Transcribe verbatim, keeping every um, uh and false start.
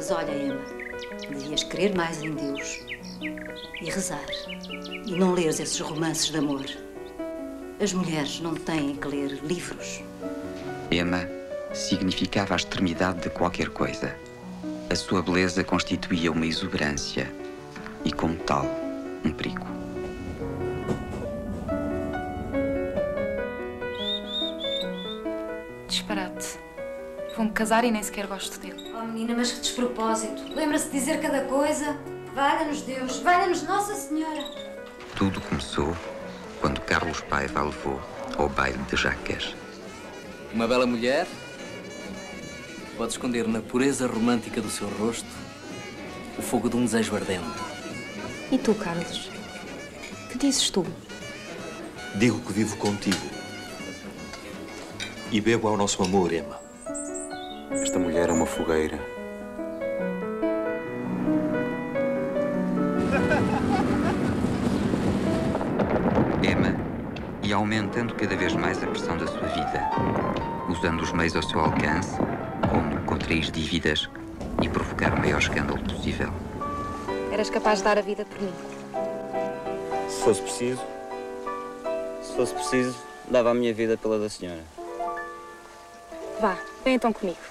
Mas olha, Emma, devias crer mais em Deus e rezar. E não leres esses romances de amor. As mulheres não têm que ler livros. Emma significava a extremidade de qualquer coisa. A sua beleza constituía uma exuberância e, como tal, um perigo. Disparate. Vou-me casar e nem sequer gosto dele. Oh, menina, mas que despropósito. Lembra-se de dizer cada coisa? Valha-nos Deus, valha-nos Nossa Senhora. Tudo começou quando Carlos Paiva a levou ao baile de Jaques. Uma bela mulher pode esconder na pureza romântica do seu rosto o fogo de um desejo ardente. E tu, Carlos? Que dizes tu? Digo que vivo contigo. E bebo ao nosso amor, Emma. Esta mulher é uma fogueira. Emma ia aumentando cada vez mais a pressão da sua vida, usando os meios ao seu alcance, como contrair dívidas e provocar o maior escândalo possível. Eras capaz de dar a vida por mim. Se fosse preciso, se fosse preciso, dava a minha vida pela da senhora. Vá, vem então comigo.